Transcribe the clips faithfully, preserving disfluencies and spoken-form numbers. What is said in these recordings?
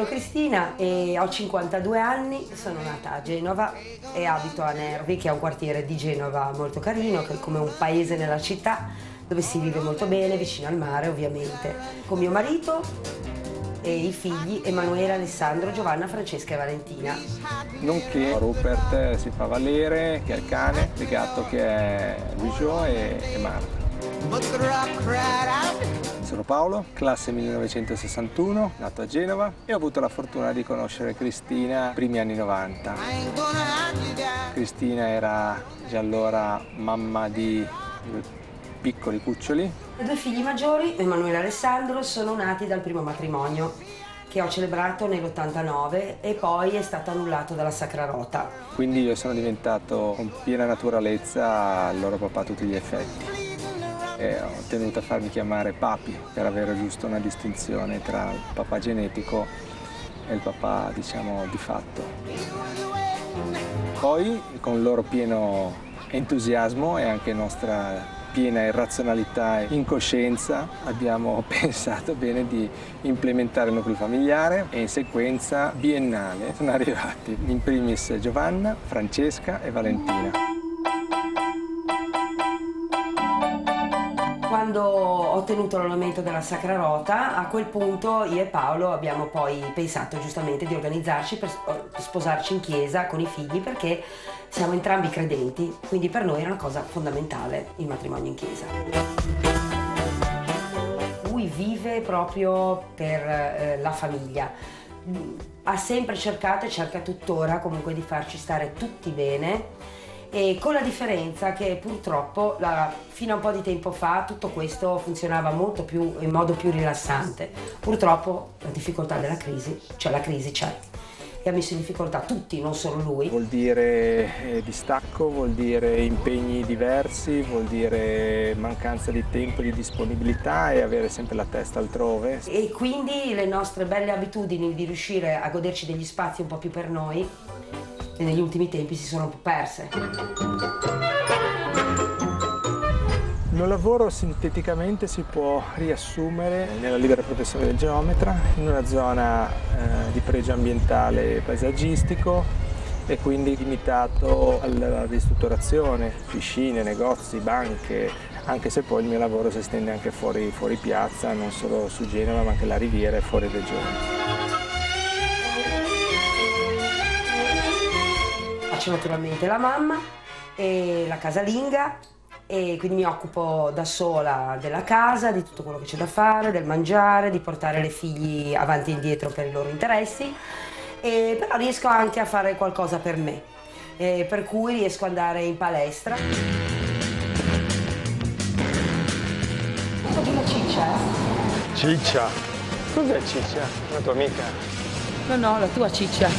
Cristina e ho cinquantadue anni, sono nata a Genova e abito a Nervi, che è un quartiere di Genova molto carino, che è come un paese nella città, dove si vive molto bene, vicino al mare ovviamente. Con mio marito e i figli Emanuele, Alessandro, Giovanna, Francesca e Valentina. Nonché Rupert si fa valere, che è il cane, il gatto che è Lucio e, e Marta. Sono Paolo, classe millenovecentosessantuno, nato a Genova e ho avuto la fortuna di conoscere Cristina primi anni novanta. Cristina era già allora mamma di piccoli cuccioli. I due figli maggiori, Emanuele e Alessandro, sono nati dal primo matrimonio che ho celebrato nell'ottantanove e poi è stato annullato dalla Sacra Rota. Quindi io sono diventato con piena naturalezza il loro papà a tutti gli effetti. E ho tenuto a farmi chiamare papi per avere giusto una distinzione tra il papà genetico e il papà, diciamo, di fatto. Poi, con il loro pieno entusiasmo e anche nostra piena irrazionalità e incoscienza, abbiamo pensato bene di implementare il nucleo familiare e in sequenza biennale sono arrivati in primis Giovanna, Francesca e Valentina. Quando ho ottenuto l'annullamento della Sacra Rota, a quel punto io e Paolo abbiamo poi pensato giustamente di organizzarci per sposarci in chiesa con i figli, perché siamo entrambi credenti, quindi per noi era una cosa fondamentale il matrimonio in chiesa. Lui vive proprio per eh, la famiglia, ha sempre cercato e cerca tuttora comunque di farci stare tutti bene, e con la differenza che purtroppo la, fino a un po' di tempo fa tutto questo funzionava molto più in modo più rilassante. Purtroppo la difficoltà della crisi, cioè la crisi c'è e ha messo in difficoltà tutti, non solo lui. Vuol dire eh, distacco, vuol dire impegni diversi, vuol dire mancanza di tempo, di disponibilità e avere sempre la testa altrove. E quindi le nostre belle abitudini di riuscire a goderci degli spazi un po' più per noi e negli ultimi tempi si sono un po' perse. Il mio lavoro sinteticamente si può riassumere nella libera professione del geometra in una zona eh, di pregio ambientale e paesaggistico e quindi limitato alla ristrutturazione, piscine, negozi, banche, anche se poi il mio lavoro si estende anche fuori, fuori piazza, non solo su Genova ma anche la Riviera e fuori regione. Faccio naturalmente la mamma e la casalinga e quindi mi occupo da sola della casa, di tutto quello che c'è da fare, del mangiare, di portare le figli avanti e indietro per i loro interessi, e però riesco anche a fare qualcosa per me, e per cui riesco ad andare in palestra. Oggi la Ciccia? Ciccia? Cos'è Ciccia? Una tua amica? No, no, la tua Ciccia.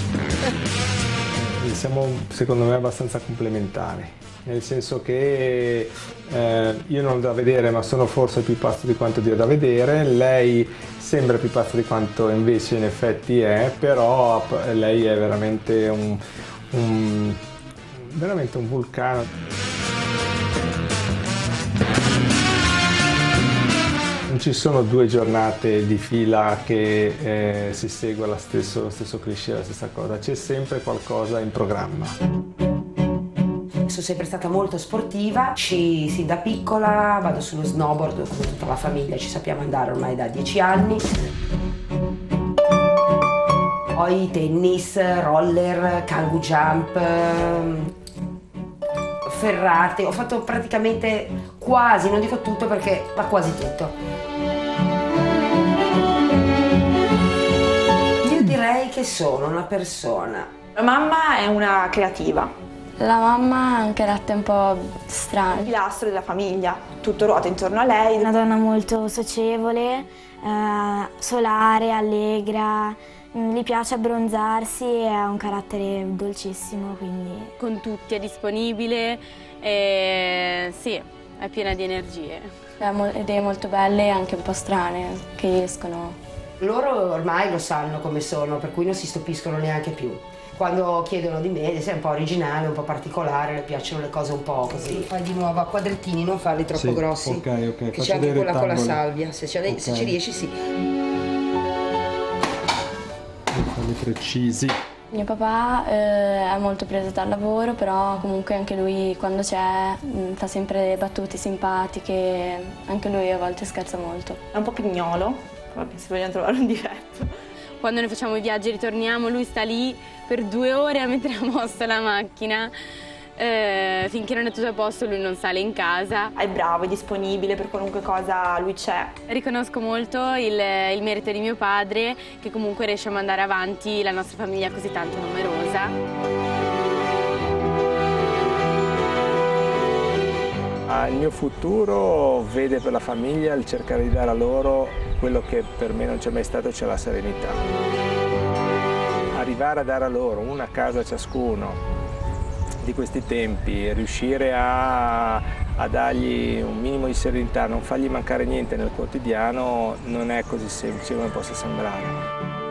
Siamo secondo me abbastanza complementari, nel senso che eh, io non ho da vedere ma sono forse più pazzo di quanto Dio da vedere, lei sembra più pazza di quanto invece in effetti è, però lei è veramente un, un, veramente un vulcano. Non ci sono due giornate di fila che eh, si segue lo stesso, lo stesso cliché, la stessa cosa, c'è sempre qualcosa in programma. Sono sempre stata molto sportiva, ci, sin da piccola vado sullo snowboard come tutta la famiglia, ci sappiamo andare ormai da dieci anni. Poi tennis, roller, kangoo jump, ferrate, ho fatto praticamente quasi, non dico tutto perché, ma quasi tutto. Io direi che sono una persona. La mamma è una creativa. La mamma ha un carattere un po' strano. Il pilastro della famiglia, tutto ruota intorno a lei. Una donna molto socievole, eh, solare, allegra, gli piace abbronzarsi e ha un carattere dolcissimo, quindi... Con tutti, è disponibile e sì, è piena di energie. Ha idee molto belle e anche un po' strane, che escono. Loro ormai lo sanno come sono, per cui non si stupiscono neanche più. Quando chiedono di me, sei un po' originale, un po' particolare, le piacciono le cose un po' così. Fai di nuovo a quadrettini, non farli troppo sì, grossi. Ok, ok. Che c'è anche quella con la salvia, se, okay. se ci riesci sì. precisi. Mio papà eh, è molto preso dal lavoro, però comunque anche lui quando c'è mh, fa sempre battute simpatiche, anche lui a volte scherza molto. È un po' pignolo, se vogliamo trovare un difetto. Quando noi facciamo i viaggi e ritorniamo, lui sta lì per due ore a mettere a posto la macchina. Eh, finché non è tutto a posto lui non sale in casa. È bravo, è disponibile per qualunque cosa, lui c'è. Riconosco molto il, il merito di mio padre, che comunque riesce a mandare avanti la nostra famiglia così tanto numerosa. Il mio futuro vede per la famiglia il cercare di dare a loro quello che per me non c'è mai stato, cioè la serenità. Arrivare a dare a loro una casa ciascuno di questi tempi, riuscire a, a dargli un minimo di serenità, non fargli mancare niente nel quotidiano, non è così semplice come possa sembrare.